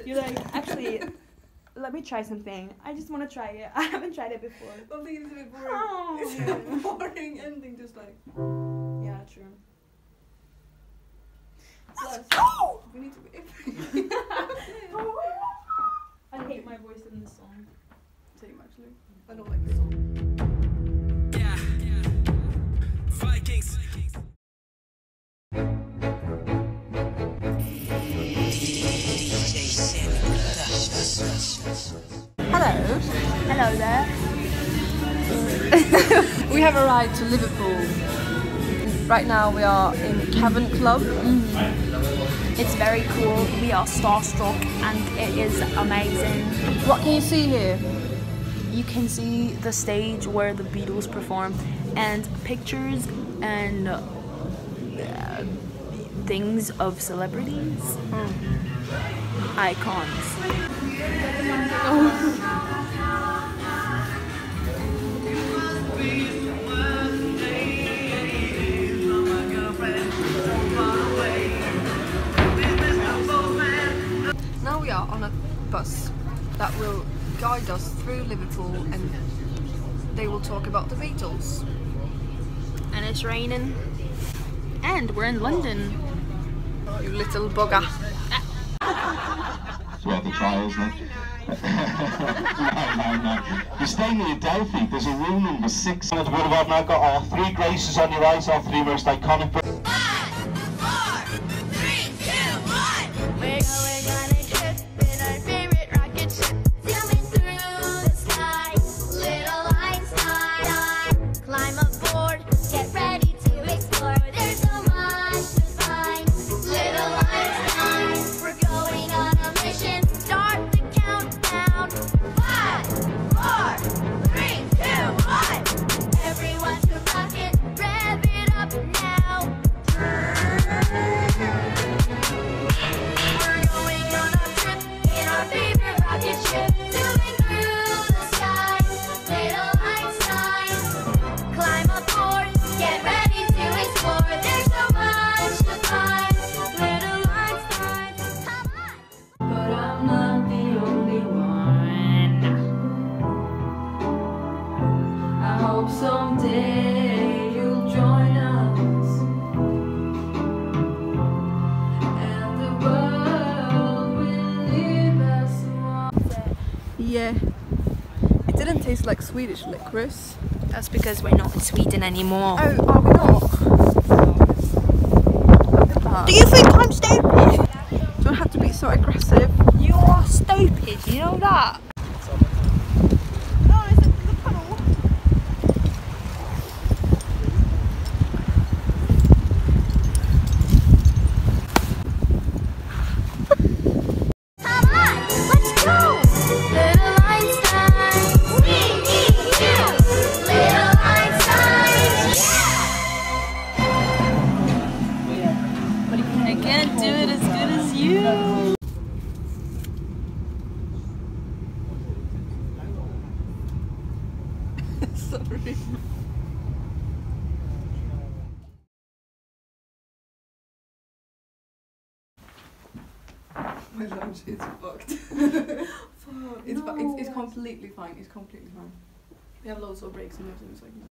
You're like, actually, let me try something. I just want to try it. I haven't tried it before. Well, it's a bit boring. Oh. It's a boring ending, just like. Yeah, true. Plus, we need to be. I hate my voice in this song. Same actually. I don't like this song. Yeah. Vikings. Hello. Hello there. We have arrived to Liverpool. Right now we are in Cavern Club. It's very cool. We are starstruck and it is amazing. What can you see here? You can see the stage where the Beatles perform and pictures and things of celebrities. Icons. Now we are on a bus that will guide us through Liverpool and they will talk about the Beatles. And it's raining. And we're in London. You little bugger. It's worth a try, isn't it? No. You're staying in Delphi, there's a room number 6. What about now? Got our 3 graces on your right, our 3 most iconic. 5, 4, 3, 2, 1. We're going on a trip in our favorite rocket ship, sailing through the sky. Little Einstein, climb aboard, get ready to explore. There's so much to find. Little Einstein, we're going on a mission. Start the countdown. 5, 4, 3, 2, 1. Everyone to rocket, rev it up now. We're going on a trip in our favorite rocket ship, zooming through the sky. Little Einstein, climb aboard, get ready to explore. There's so much to find. Little Einstein, come on. But I'm not the only one. I hope someday you'll join us. And the world will leave us one. Yeah. It didn't taste like Swedish licorice. That's because we're not in Sweden anymore. Oh, are we not? Look at that. Do you think I'm stupid? You don't have to be so aggressive. You are stupid, you know that? Oh, is it the puddle? Come on, let's go! Little Einstein, we need you! Little Einstein, I can't do it as good as you. Sorry. My lunch is fucked. It's completely fine. It's completely fine. We have loads of breaks and everything, so I can